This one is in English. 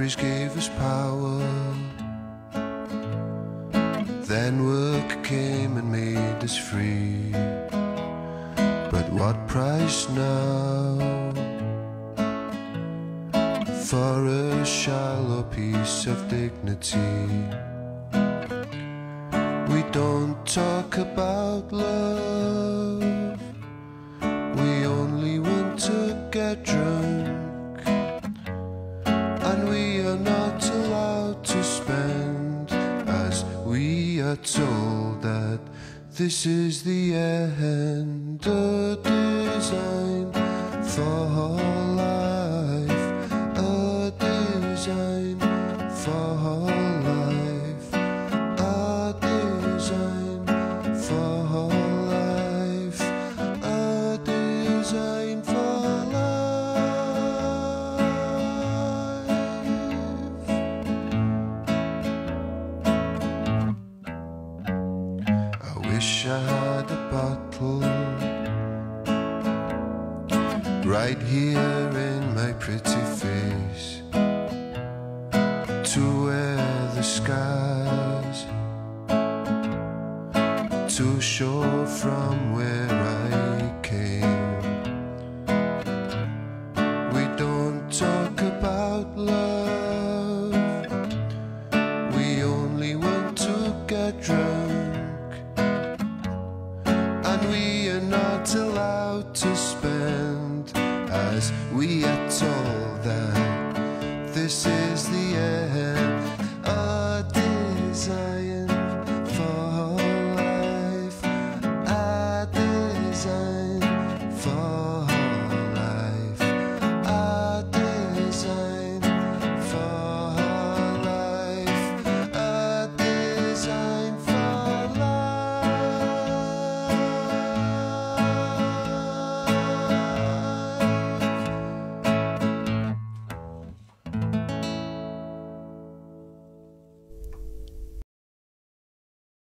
Rhys gave us power. Then work came and made us free. But what price now for a shallow piece of dignity? We don't talk about love, we only want to get drunk, and we are not allowed to spend, as we are told that this is the end. A design for life, a design for life, a design for life, a design for life. I wish I had a bottle right here in my pretty face to wear the scars, to show from where I came. We don't talk about love, we only want to get drunk, and we are not allowed to spend, as we are told that this is